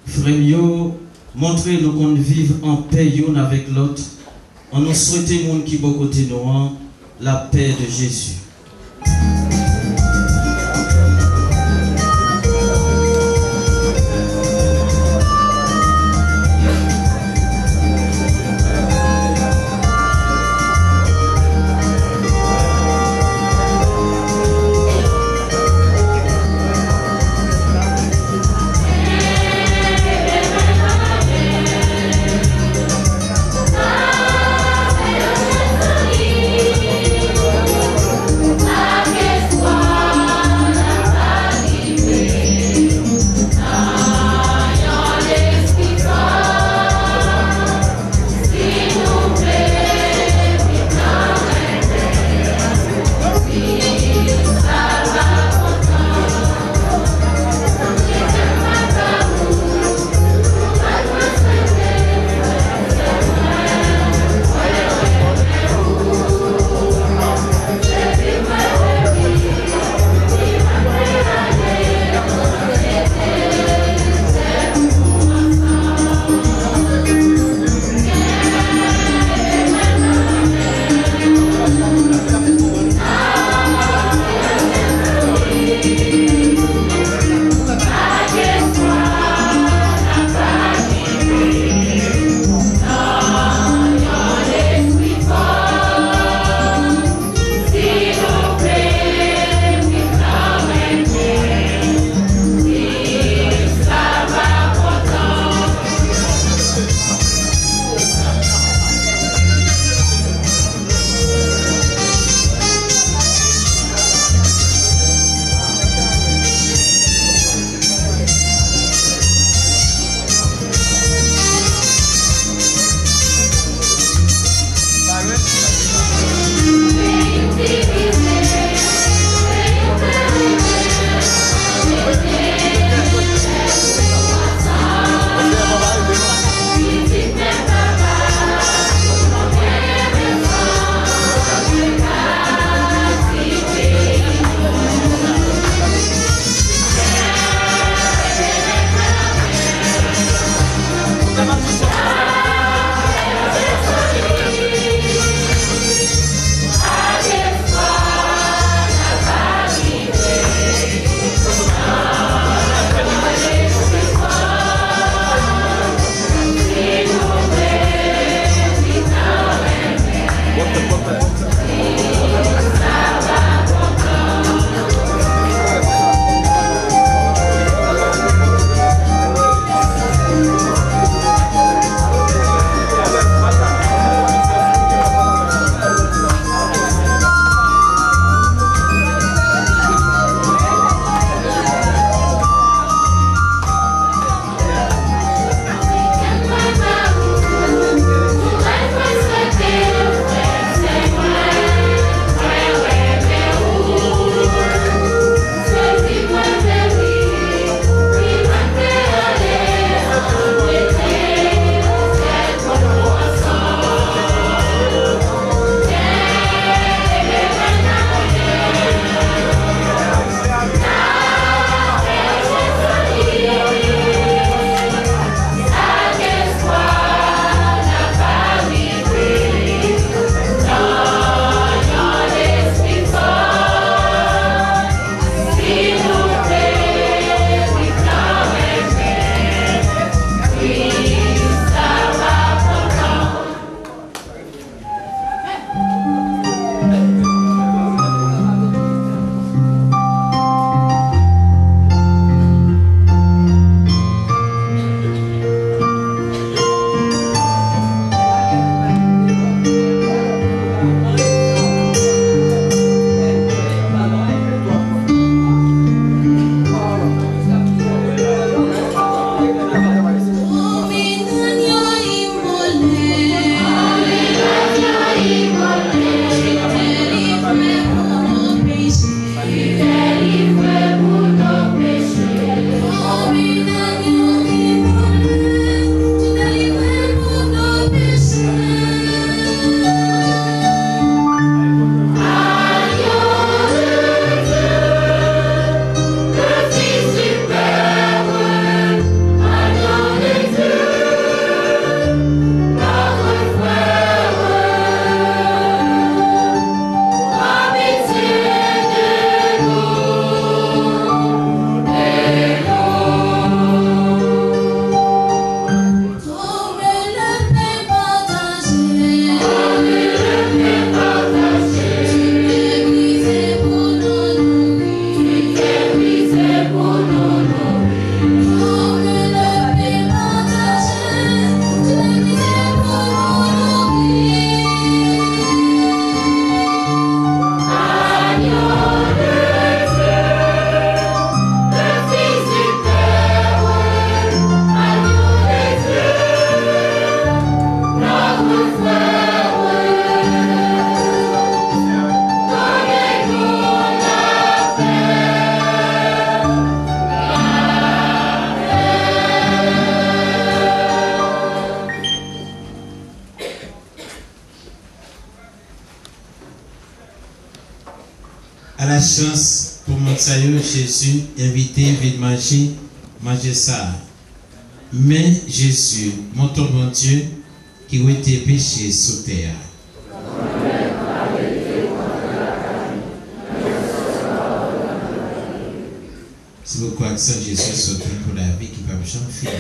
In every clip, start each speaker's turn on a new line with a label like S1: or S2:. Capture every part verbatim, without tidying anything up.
S1: Frère, montrer nous qu'on vive en paix l'un avec l'autre. On nous souhaite les gens qui sont côté nous, la paix de Jésus.
S2: Thank you. chance pour mon salut Jésus, invité, vite manger, manger ça. Mais Jésus, mon ton bon Dieu, qui a été péché sous terre. C'est pourquoi que Saint Jésus soit pour la vie qui va me jamais finir.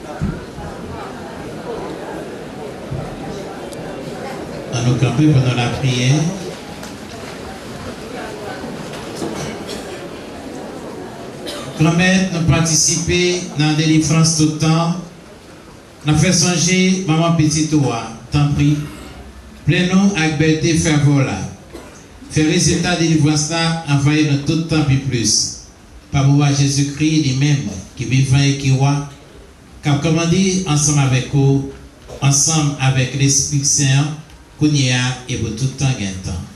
S2: À nous camper pendant la prière. Grand-mère, nous participer dans la délivrance tout le temps. Nous fait songer maman petit toi, t'en prie. Plein-nous avec beauté ferveur là. Fait résultat de délivrance là, envoyez-nous tout le temps puis plus. Par pouvoir Jésus-Christ lui-même, qui vivant et qui roi, qui a commandé ensemble avec vous, ensemble avec l'Esprit Saint, qu'on y a et pour tout le temps gain temps.